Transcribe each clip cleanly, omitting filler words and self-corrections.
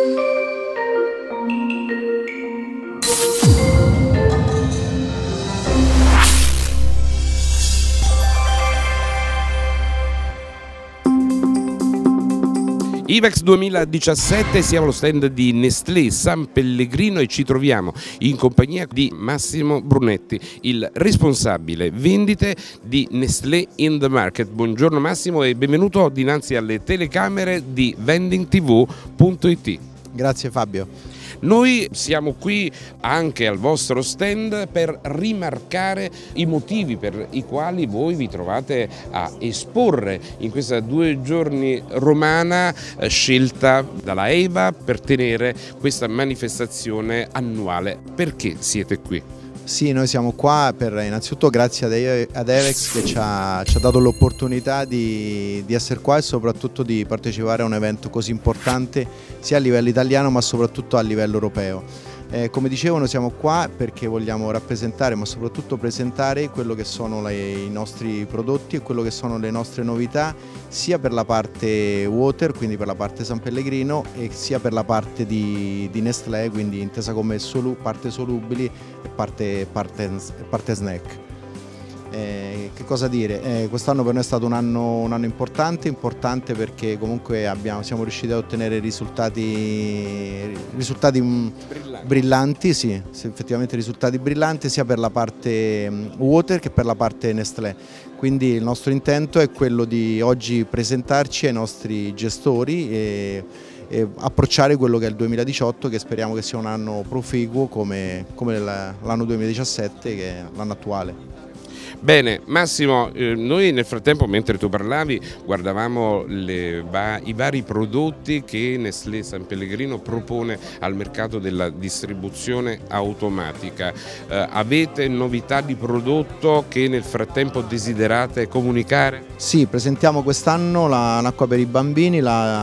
IVEX 2017, siamo allo stand di Nestlé San Pellegrino e ci troviamo in compagnia di Massimo Brunetti, il responsabile vendite di Nestlé in the Market. Buongiorno Massimo e benvenuto dinanzi alle telecamere di vendingtv.it. Grazie Fabio. Noi siamo qui anche al vostro stand per rimarcare i motivi per i quali voi vi trovate a esporre in questa 2 giorni romana scelta dalla EVA per tenere questa manifestazione annuale. Perché siete qui? Sì, noi siamo qua innanzitutto grazie ad EVEX che ci ha dato l'opportunità di essere qua e soprattutto di partecipare a un evento così importante sia a livello italiano ma soprattutto a livello europeo. Come dicevo, noi siamo qua perché vogliamo rappresentare ma soprattutto presentare quello che sono i nostri prodotti e quello che sono le nostre novità sia per la parte water, quindi per la parte San Pellegrino, e sia per la parte di Nestlé, quindi intesa come parte solubili e parte snack. Che cosa dire? Quest'anno per noi è stato un anno importante perché comunque siamo riusciti a ottenere risultati brillanti, sì, effettivamente risultati brillanti sia per la parte water che per la parte Nestlé. Quindi il nostro intento è quello di oggi presentarci ai nostri gestori e approcciare quello che è il 2018, che speriamo che sia un anno proficuo come l'anno 2017, che è l'anno attuale. Bene Massimo, noi nel frattempo mentre tu parlavi guardavamo i vari prodotti che Nestlé San Pellegrino propone al mercato della distribuzione automatica. Avete novità di prodotto che nel frattempo desiderate comunicare? Sì, presentiamo quest'anno l'acqua per i bambini,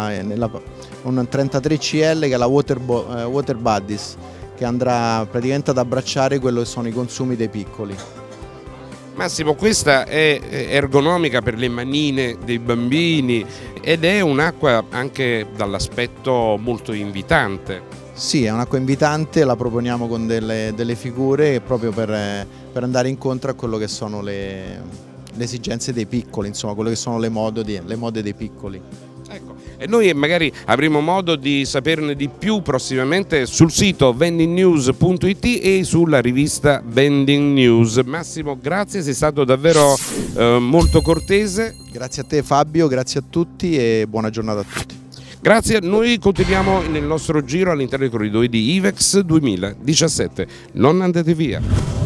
un 33 CL che è la Water Buddies, che andrà praticamente ad abbracciare quello che sono i consumi dei piccoli. Massimo, questa è ergonomica per le manine dei bambini ed è un'acqua anche dall'aspetto molto invitante. Sì, è un'acqua invitante, la proponiamo con delle figure proprio per andare incontro a quello che sono le esigenze dei piccoli, insomma, quello che sono le mode dei piccoli. Ecco, e noi magari avremo modo di saperne di più prossimamente sul sito vendingnews.it e sulla rivista Vending News. Massimo, grazie, sei stato davvero molto cortese. Grazie a te Fabio, grazie a tutti e buona giornata a tutti. Grazie, noi continuiamo nel nostro giro all'interno dei corridoi di IVEX 2017. Non andate via.